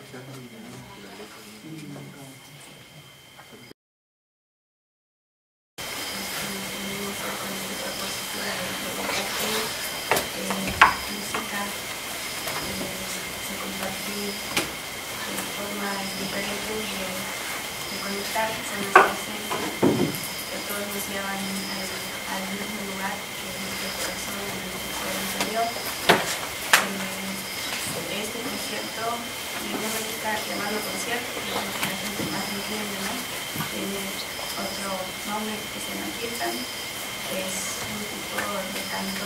música, de compartir formas diferentes de conectarnos a nuestra esencia, que todos nos llevan al mismo lugar, que es nuestro corazón, nuestro ser interior. Este concierto, no me gusta llamarlo concierto, porque es lo que la gente más entiende, ¿no? Tiene otro nombre que se llama Kirtan, que es un tipo de canto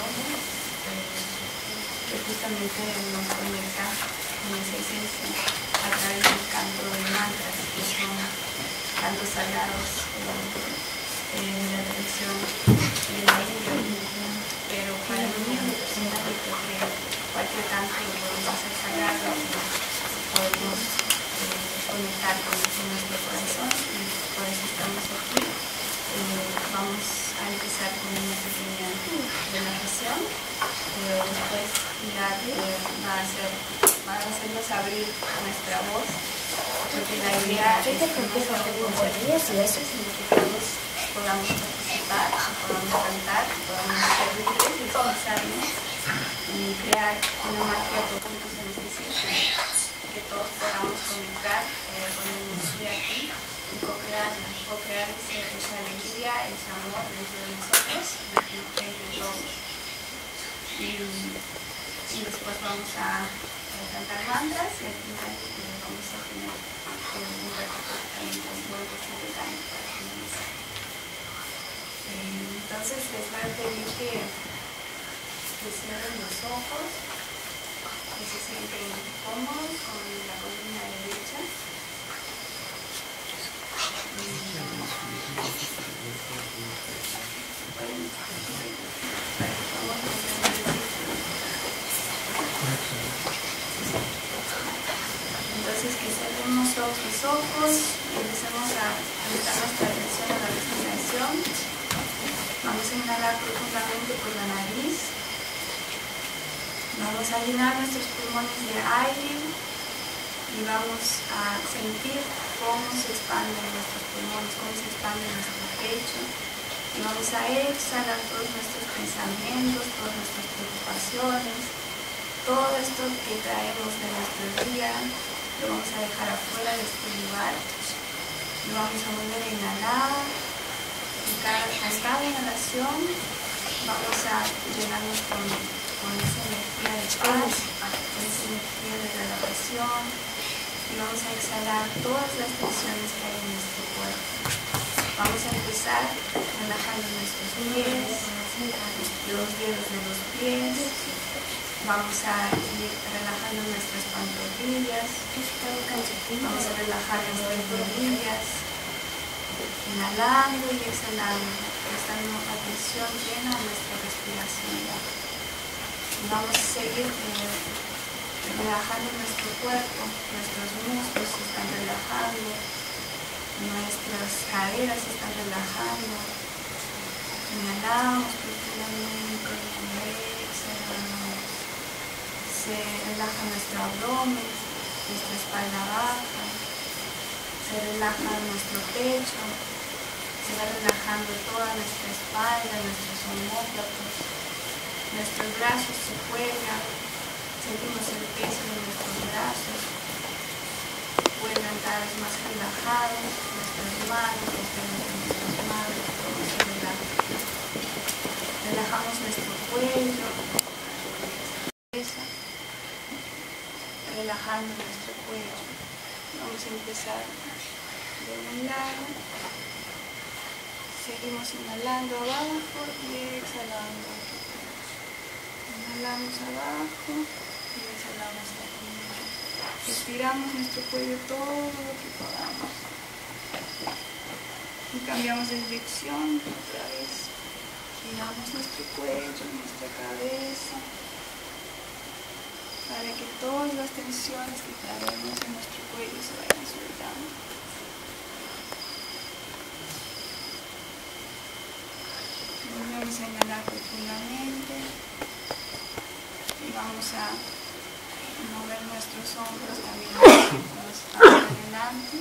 que justamente nos conecta con esa esencia a través del canto de mantras, que son cantos sagrados de la tradición de la India. Pero para mí, en lo personal, yo creo que cualquier canto lo podemos hacer sagrado, podemos conectar con nuestro corazón, y por eso estamos aquí. Vamos a empezar con una pequeña relajación, después Pilar va a hacernos abrir nuestra voz, porque la idea es que no solo todos podamos participar, podamos cantar, podamos ser libres y expresarnos y crear una magia por juntos en este sitio, que todos podamos conectar con la energía aquí y co-crear esa alegría, ese amor dentro de nosotros, entre todos. Y después vamos a cantar mantras, y al final vamos a tener un ratito también con buen de canto para finalizar. Entonces les voy a pedir que cierren los ojos, que se sienten cómodos con la columna derecha. Entonces que cerremos los ojos y empecemos a prestar nuestra atención a la respiración. Vamos a inhalar profundamente por la nariz. Vamos a llenar nuestros pulmones de aire y vamos a sentir cómo se expanden nuestros pulmones, cómo se expande nuestro pecho. Y vamos a exhalar todos nuestros pensamientos, todas nuestras preocupaciones, todo esto que traemos de nuestro día, lo vamos a dejar afuera de este lugar. Y vamos a volver a inhalar. Y con cada inhalación vamos a llenarnos con esa energía de paz, con esa energía de relajación. Y vamos a exhalar todas las tensiones que hay en nuestro cuerpo. Vamos a empezar relajando nuestros pies, los dedos de los pies. Vamos a ir relajando nuestras pantorrillas. Vamos a relajar nuestras rodillas. Inhalando y exhalando, prestando atención plena a nuestra respiración. Y vamos a seguir relajando nuestro cuerpo, nuestros músculos se están relajando, nuestras caderas se están relajando. Inhalamos profundamente y exhalamos. Se relaja nuestro abdomen, nuestra espalda baja, se relaja nuestro pecho, se va relajando toda nuestra espalda, nuestros omóplatos, nuestros brazos se cuelgan, sentimos el peso de nuestros brazos, cuelgan cada vez más relajados, nuestras manos, los dedos de nuestras manos, todo se relaja. Relajamos nuestro cuello, relajando nuestro cuello. Vamos a empezar de un lado, seguimos inhalando abajo y exhalando. Inhalamos abajo y exhalamos aquí. Estiramos nuestro cuello todo lo que podamos. Y cambiamos de dirección otra vez. Giramos nuestro cuello, nuestra cabeza, para que todas las tensiones que traemos en nuestro cuello se vayan soltando. Volvemos a inhalar profundamente y vamos a Mover nuestros hombros también hacia adelante.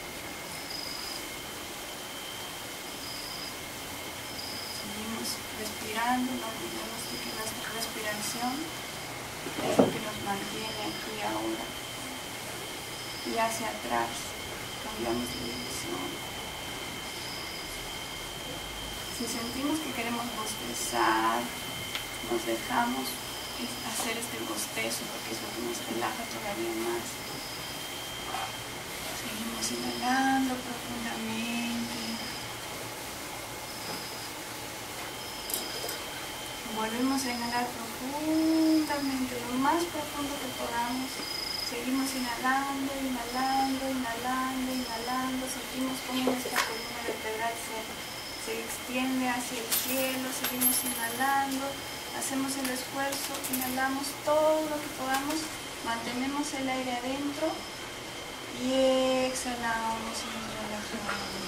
Seguimos respirando, no olvidemos de que nuestra respiración es lo que nos mantiene aquí ahora. Y hacia atrás cambiamos de dirección. Si sentimos que queremos bostezar, nos dejamos hacer este bostezo porque es lo que nos relaja todavía más. Seguimos inhalando profundamente. Volvemos a inhalar profundamente, lo más profundo que podamos. Seguimos inhalando, inhalando, inhalando, inhalando. Sentimos como nuestra columna vertebral se extiende hacia el cielo. Seguimos inhalando. Hacemos el esfuerzo, inhalamos todo lo que podamos, mantenemos el aire adentro y exhalamos y nos relajamos.